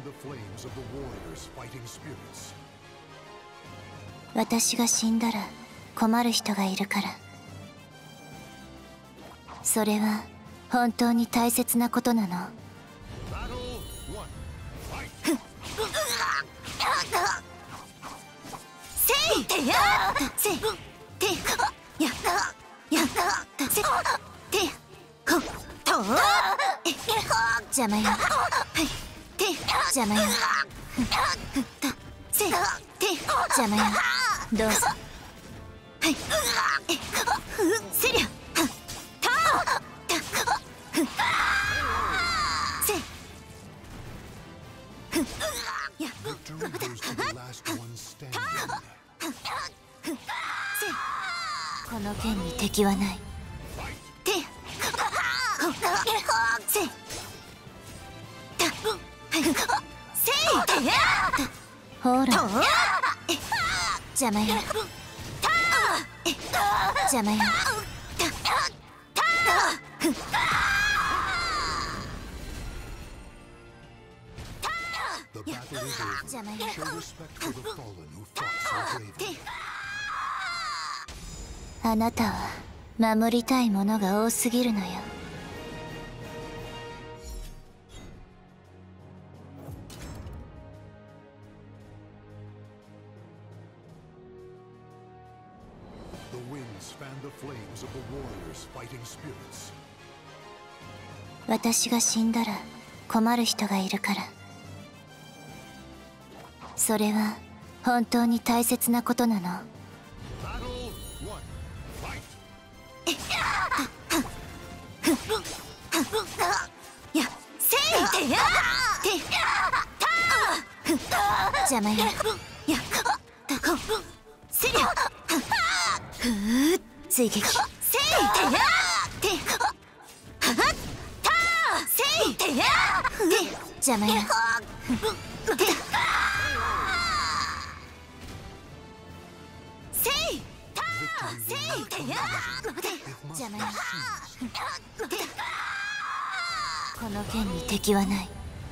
私が死んだら困る人がいるから。それは本当に大切なことなの。邪魔よ。邪魔よ。邪魔よ。どうぞ。せりゃ。この剣に敵はない。ほら、邪魔よ。邪魔よ。邪魔よ。あなたは守りたいものが多すぎるのよ。私が死んだら困る人がいるから。それは本当に大切なことなの。邪魔よ。追撃。邪魔よ。邪魔よ。この剣に敵はない。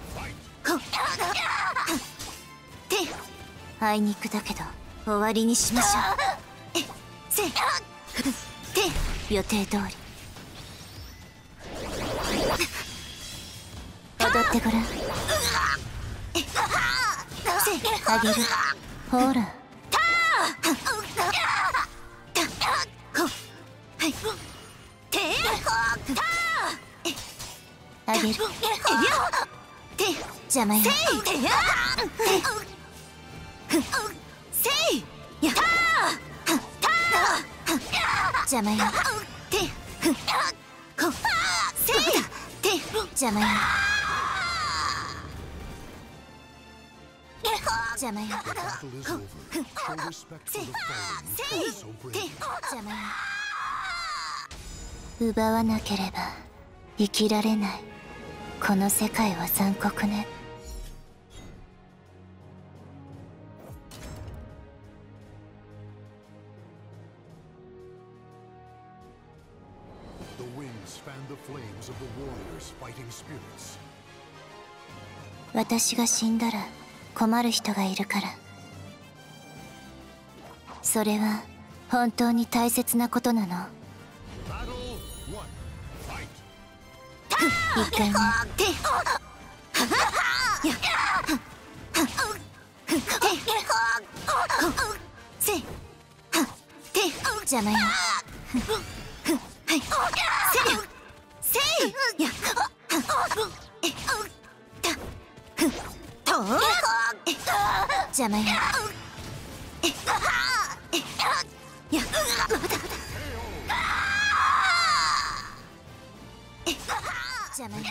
あいにくだけど終わりにしましょう。予定通り踊ってごらん。あげる。ほら。あげる。邪魔よ。邪魔よ。邪魔よ。邪魔よ。邪魔よ。奪わなければ生きられない。この世界は残酷ね。私が死んだら困る人がいるから。それは本当に大切なことなの。一回ね。邪魔よ。邪魔よ。邪魔よ。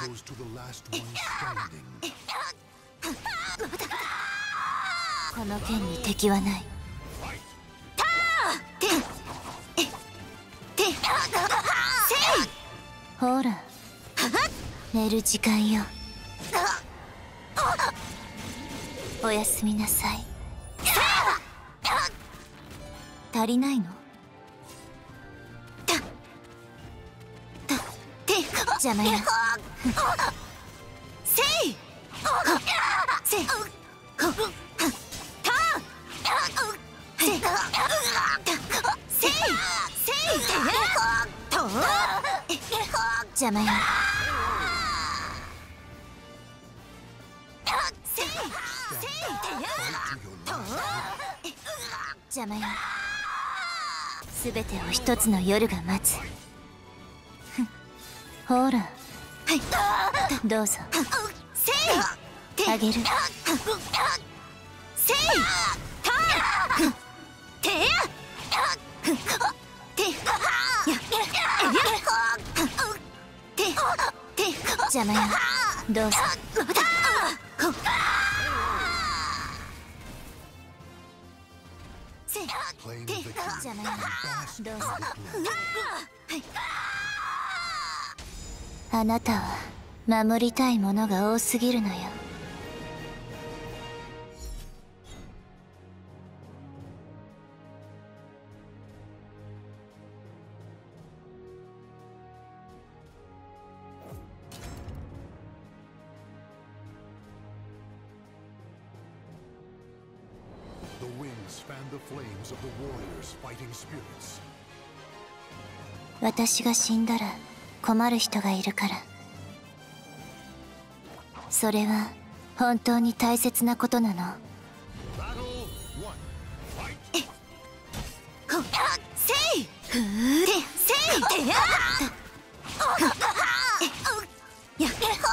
この剣に敵はない。ほら、寝る時間よ。おやすみなさい。足りないの？邪魔よ。 せいこたせいせいせいと邪魔よ。せいせいと邪魔よ。すべてを一つの夜が待つ。ほら、どうぞ。せいあげる。せいたてやてやて邪魔よ。どうぞ。せいて邪魔よ。どうぞ。あなたは守りたいものが多すぎるのよ。 The winds fan the flames of the warriors' fighting spirits. 私が死んだら困る人がいるから。それは本当に大切なことなの。せいせいてやや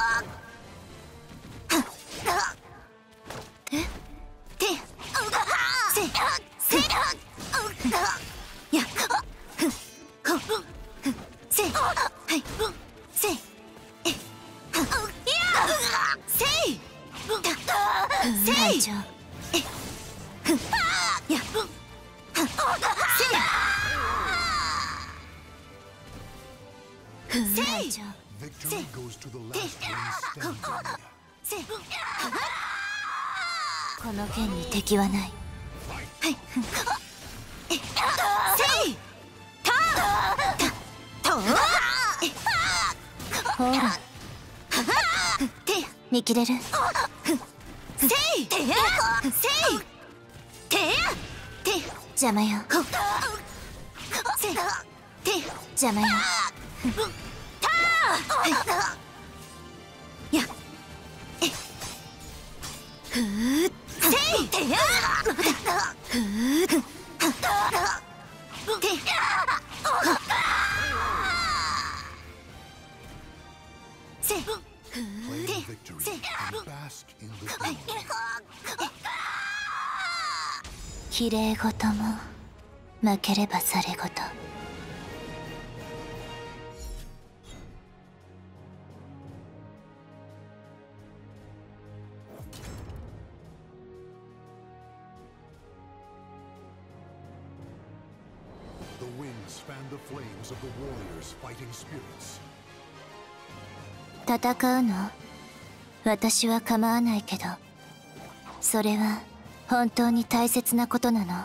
てせいせいやこせいはいせいせいせいや Victory goes to the last one standing. この剣に敵はない。はいせいたとほら見切れる。せいてやせいてやて邪魔よ。せいて邪魔よ。たやせいてやせい Claim victory and bask in the glory. きれい事も負ければされ事。 The winds fan the flames of the warriors' fighting spirits. 戦うの？私は構わないけど、それは本当に大切なことなの。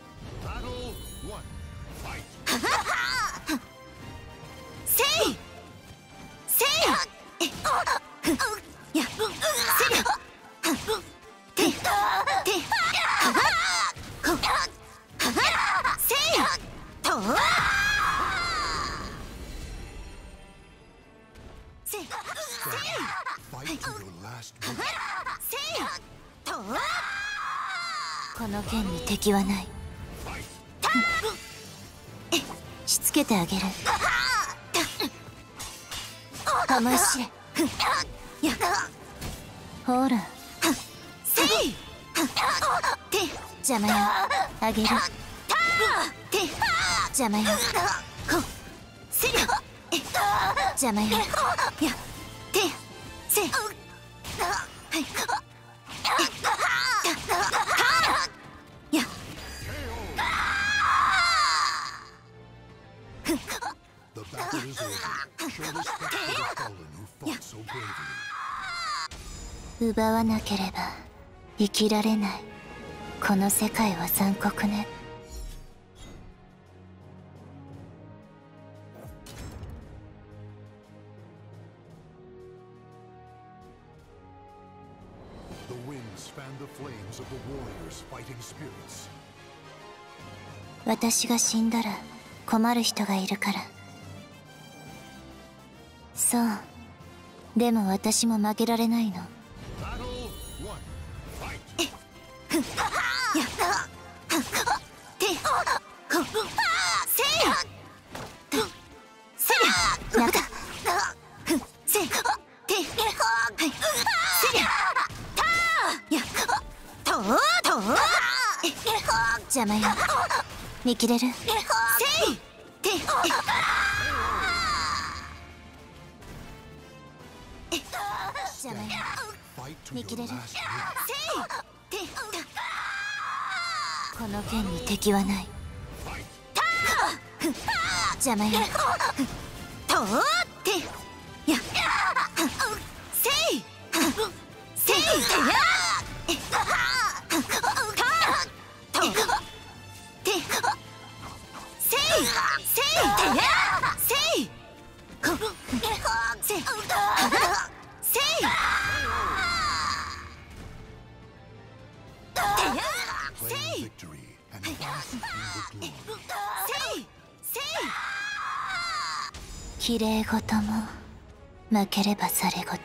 せいせいやせいててせいとせい Fight to your last breath. せいとこの剣に敵はない。しつけてあげる。思い知れ。やほらせいて邪魔よ。あげる。て邪魔よ。こせい邪魔よ。やてせいはいや The battle is over. Show respect to the fallen who fought so bravely. 奪わなければ生きられない。この世界は残酷ね。 The wind flames of the warrior's fighting spirits. 私が死んだら困る人がいるから。そう。でも私も負けられないの。 Battle 1. Fight. やってせいせりゃ中せてはいせりゃたやと邪魔よ。見切れるせいて邪魔よ。 Fight to 見切 your れる last breath. せいてこの剣に敵はない。邪魔よ。とってやせいせいてやとてせいせいてやせいこせいせい Claim victory and bask in the glory. きれい事も負ければされ事。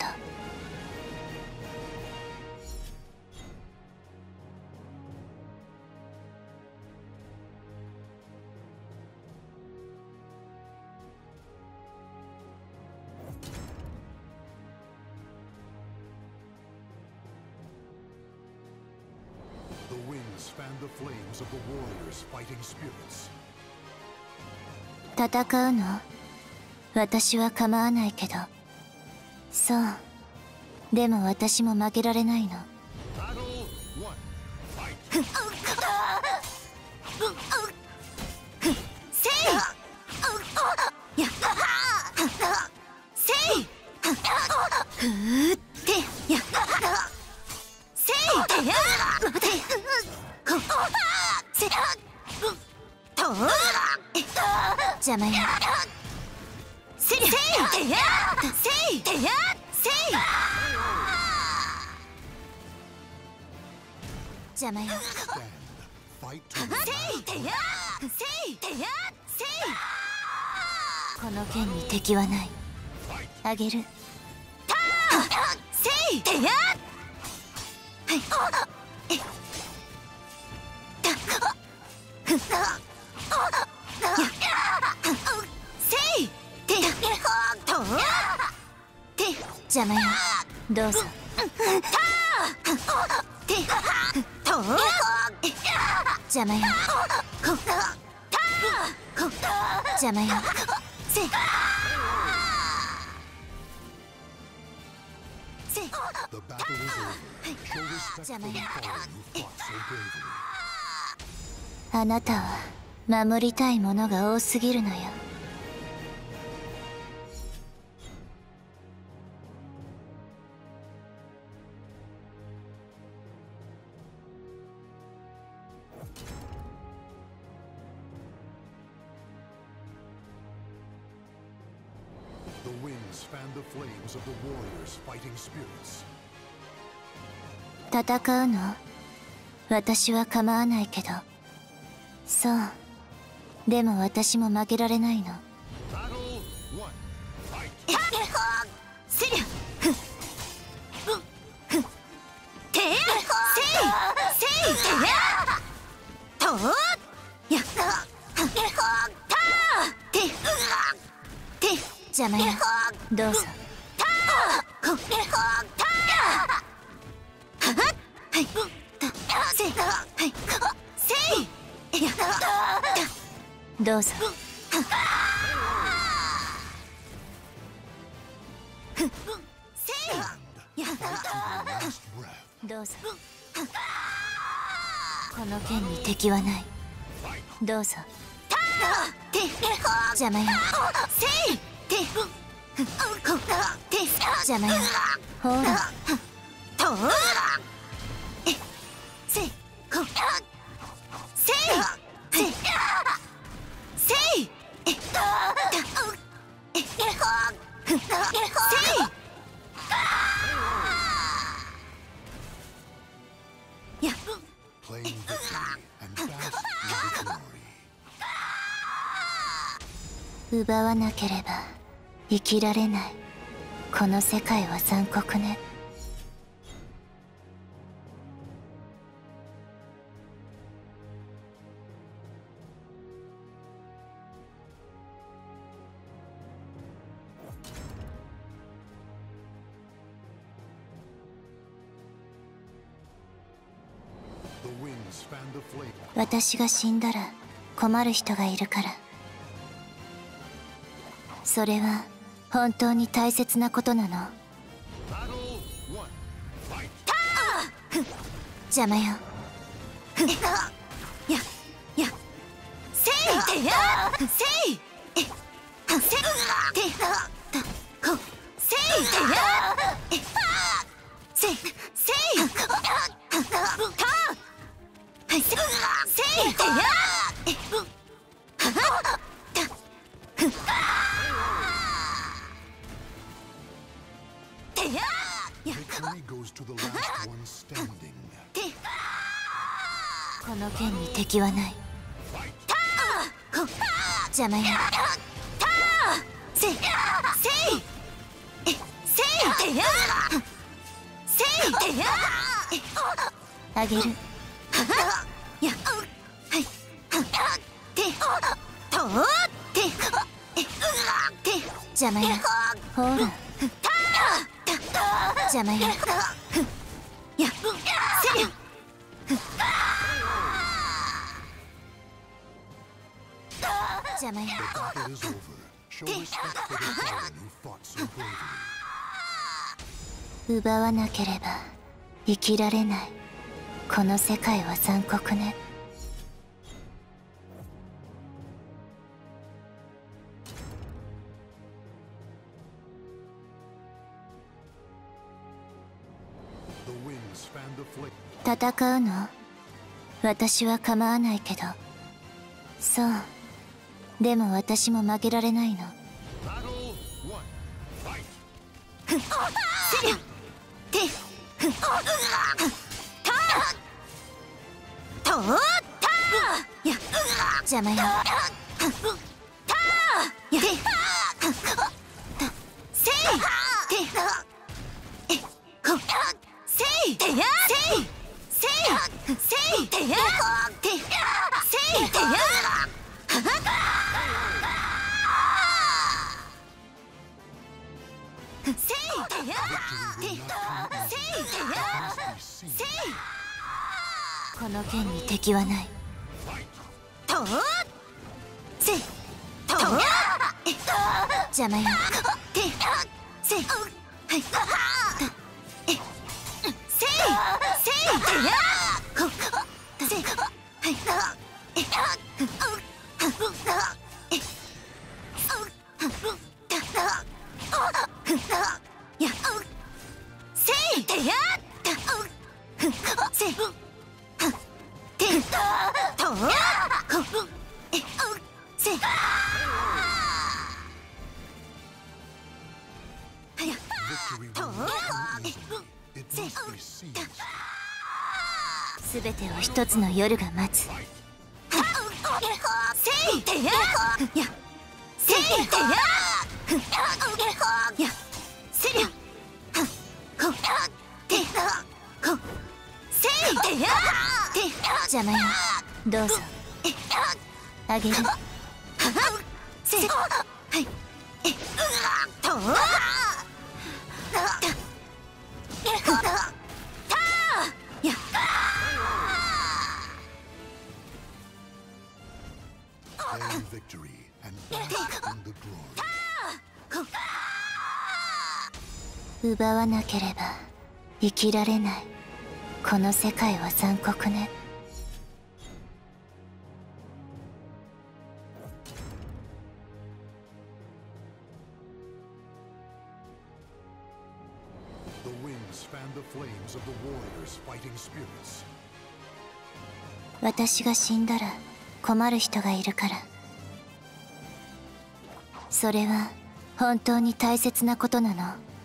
The winds fan the flames of the warrior's fighting spirits. 戦うの？私は構わないけど。そう。でも私も負けられないの。 Battle 1. Fight. せいやせいふーってやせいてや待てこせと邪魔よ。せいてやせいてやせい邪魔よ。 Stand. Fight to your せい last て breath. やせいてやせいこの剣に敵はない。あげるせいてやはいたふせいてとて邪魔よ。どうぞてと邪魔よ。こ邪魔よ。せせ The battle is over. Show respect for the fallen who fought so bravely. あなたは守りたいものが多すぎるのよ。 The winds fan the flames of the warrior's fighting spirits. 戦うの？私は構わないけど。そう。でも私も負けられないの。 Battle 1. Fight. せりゃてやせいせいてやとやて邪魔よ。どうぞこはいせいはいせいやどうぞせいや Fight to your last breath. どうぞこの剣に敵はない。どうぞて邪魔よ。せいてこて邪魔よ。ほらとせいこせいせいせいせいや奪わなければ生きられない。この世界は残酷ね。私が死んだら困る人がいるから。それは本当に大切なことなの。邪魔よ。やせいてやせいせいてこせいてやせいせいてやこの剣に敵はない。邪魔よ。せいてやあげる。やはいてとって邪魔よ。ほら邪魔よ。やせい邪魔よ。奪わなければ生きられない。この世界は残酷ね。戦うの？私は構わないけど。そう。でも私も負けられないの。せりゃてとや邪魔よ。やてせいてこせいてやせいせいてやてせいてやこの剣に敵はない。とせと邪魔よ。てせはいせいてやこせはいやせいてやせいてとせいすべてを一つの夜が待つ。せいてややせいてややせりゃこてこせいてやて邪魔よ。どうぞあげる。せはいとや奪わなければ生きられない。この世界は残酷ね。私が死んだら困る人がいるから。それは本当に大切なことなの。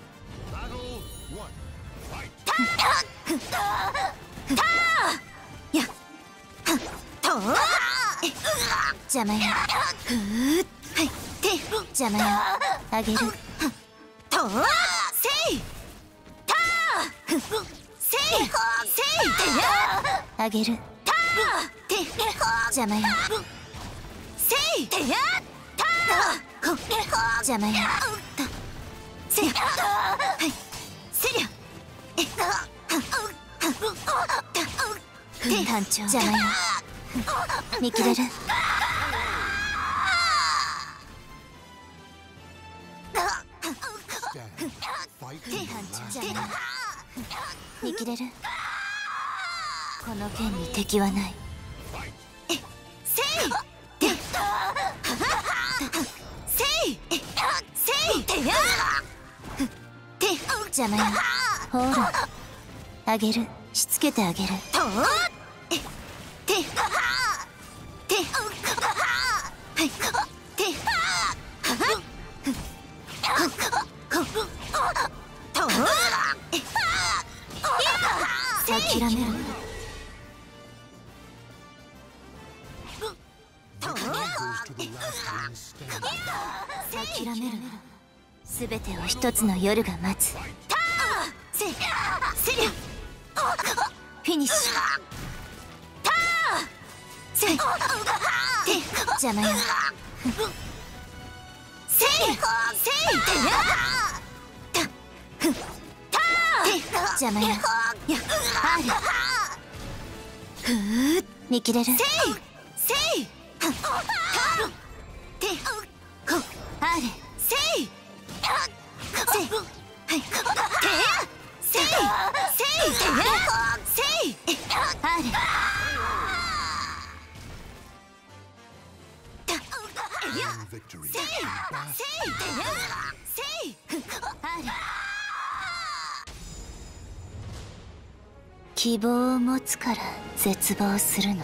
やと邪魔よ。はいて邪魔よ。あげる。とせいたせいせいあげる。邪魔よ。せいた邪魔よ。せいはいせりゃ団長邪魔よ。見切れる。見切れる。この剣に敵はない。せいせいせい邪魔よ。ほらあげる。しつけてあげる。諦める。諦める。すべてを一つの夜が待つ。セリアフィニッシュ。セイ邪魔よ。セイ邪魔よ。ある。ふー見切れる。セイある。セイはいせいある。希望を持つから絶望するの。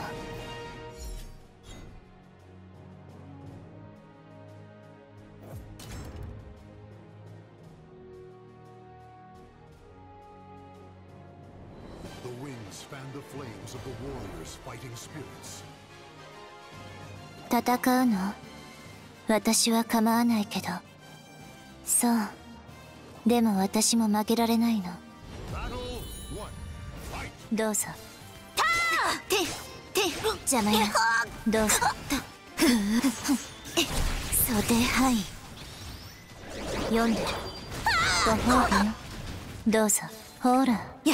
The winds fan the flames of the warriors' fighting spirits. 戦うの？私は構わないけど。そう。でも私も負けられないの。どうぞ。邪魔よ。どうぞ。袖はい。読んでる。ご褒美よ。どうぞ。ほら。や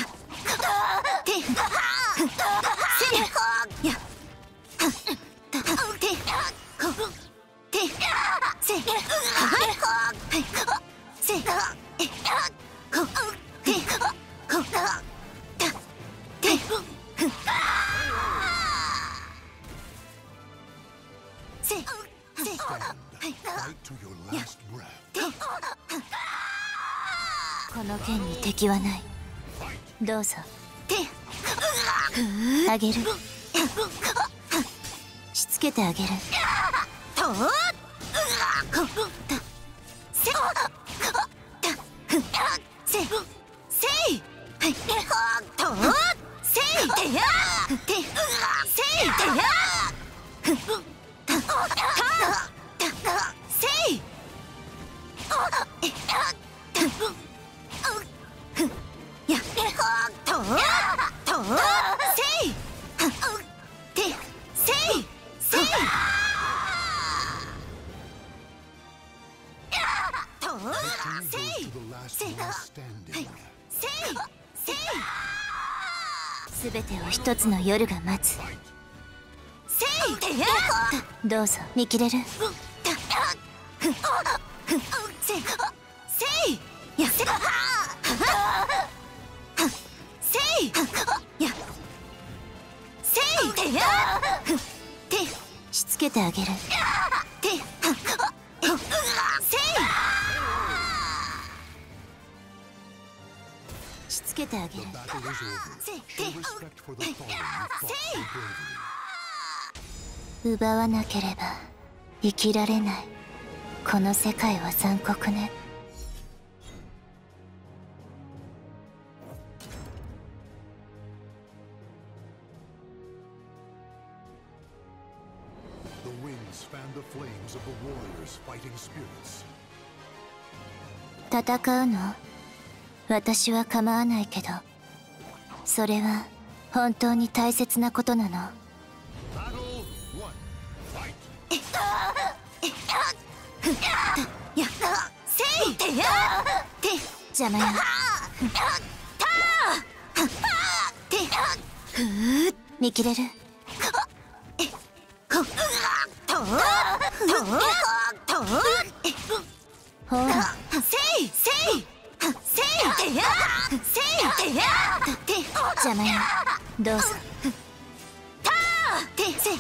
この剣に敵はない。どうぞ。あげる。しつけてあげる。すべてを一つの夜が待つ。どうぞ見切れる。しつけてあげる。しつけてあげる。奪わなければ生きられない。この世界は残酷ね。 The winds fan the flames of the warriors' fighting spirits. 戦うの？私は構わないけど、それは本当に大切なことなの。 Battle 1. Fight. やっせいてやて邪魔よ。てふー見切れる。ほらせいせいせいてやせいてやて邪魔よ。どうぞ。てせい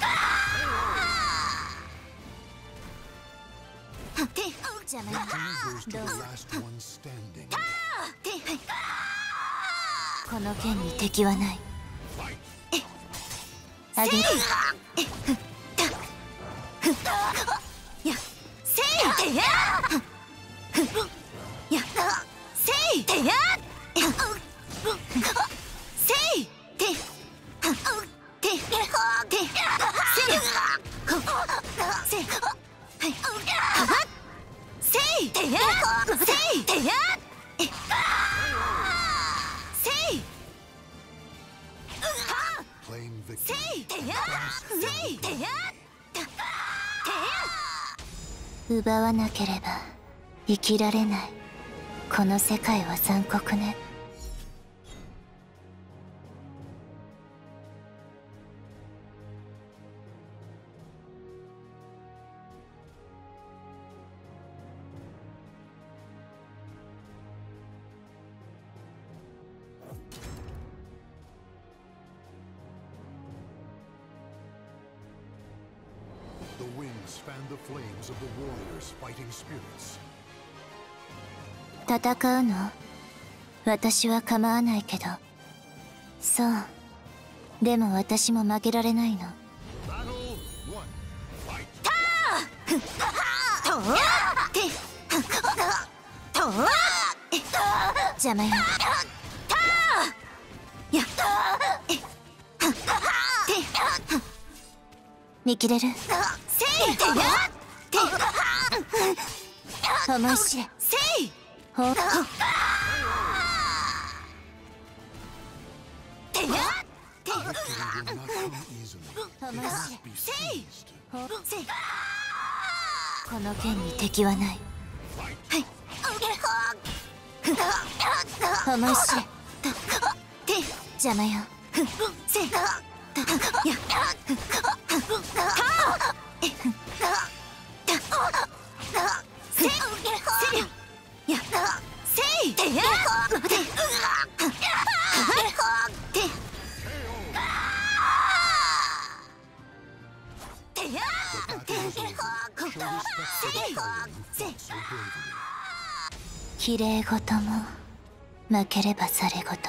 て邪魔よ。 Goes to the どうぞ。 last one standing. この剣に敵はない。 Fight. あげる。やせいてややせいてやせいてててせいはいせいてやせいてやせい Claim せ victory. いてやせいてや奪わなければ生きられない。この世界は残酷ね。 The winds fan the flames of the warriors' fighting spirits. 戦うの？私は構わないけど。そう。でも私も負けられないの。 Battle 1. Fight. 邪魔よ。や見切れる。せいてや思い知れ。せいほうてや Victory will not come easily. It must be seized. ほうせいこの剣に敵はない。はい思い知れ。て邪魔よ。せいやせいやせいてやてや The battle is over. Show respect to the fallen who fought so bravely. きれい事も負ければされ事。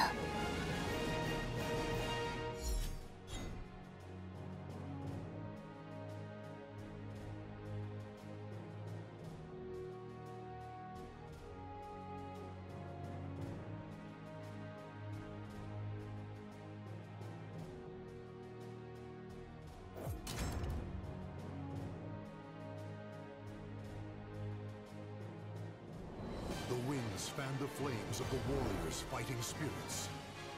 The winds fan the flames of the warriors' fighting spirits.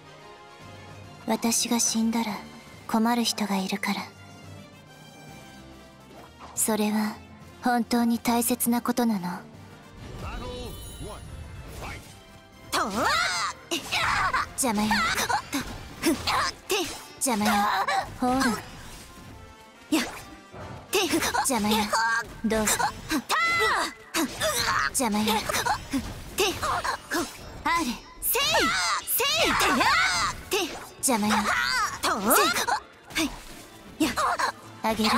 私が死んだら困る人がいるから。それは本当に大切なことなの。 Battle 1. Fight. 邪魔よ。て邪魔よ。ほらやて邪魔よ。どうぞ。邪魔よ。てあれせいせいてやて邪魔よ。せいはいやあげる。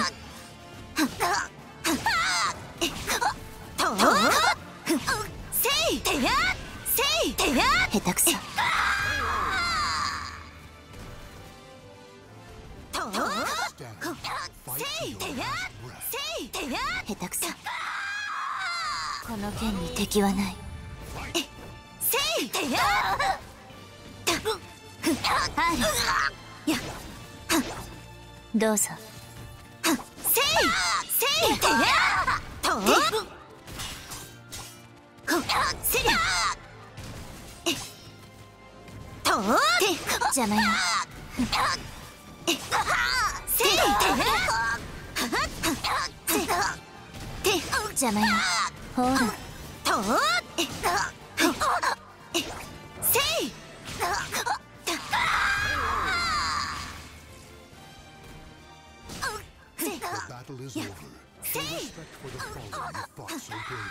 せいてやせいてや下手くそ。 Stand. Fight to your last breath. 下手くそ。この剣に敵はない。せいてやあれやどうぞ。せせいてやとせりゃと邪魔よせいてや邪魔よほらとせい The battle is over. Show respect for the fallen who fought so bravely.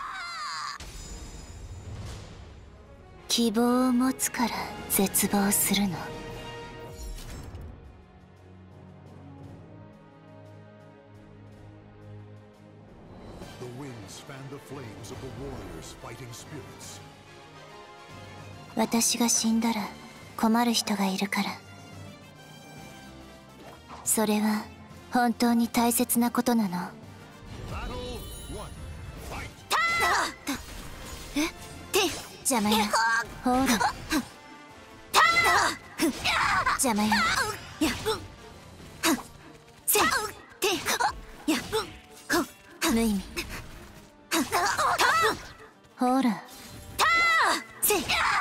希望を持つから絶望するの。 The winds fan the flames of the warriors' fighting spirits. 私が死んだら困る人がいるから。それは本当に大切なことなの。邪魔よほら邪魔よやせてや無意味ほらせ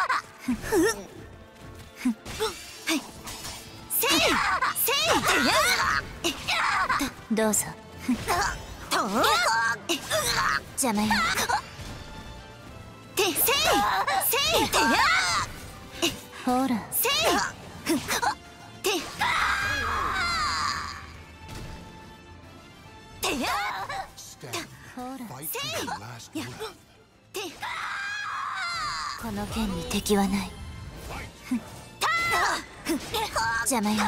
どうぞ邪魔よてせいてやほらせいててやほらせいやてこの剣に敵はない邪魔よ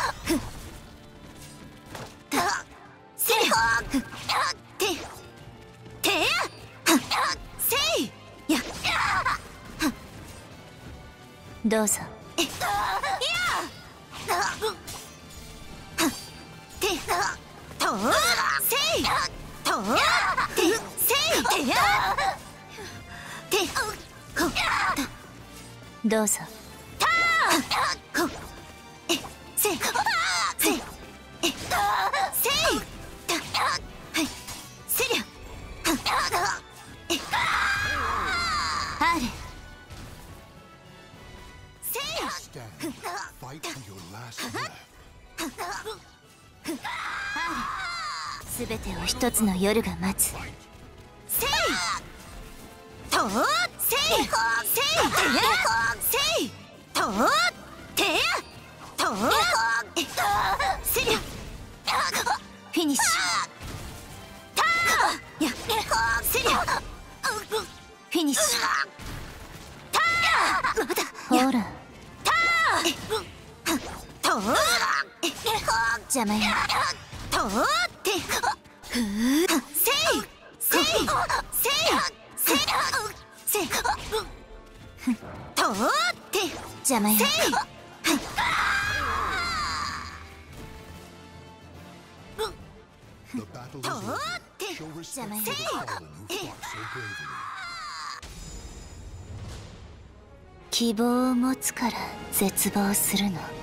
せいててやせいやどうぞいやてとせいとてせいてやてこどうぞこせいせいせいはいせりゃあるせい Stand. Fight to your last breath. すべてを一つの夜が待つせいとせいせいてやせいとてやとせりゃフィニッシュやせりゃフィニッシュまだほらと邪魔やとってせいせいせいせいせいとって邪魔や The battle is over. Show respect for the fallen who fought so bravely. 希望を持つから絶望するの。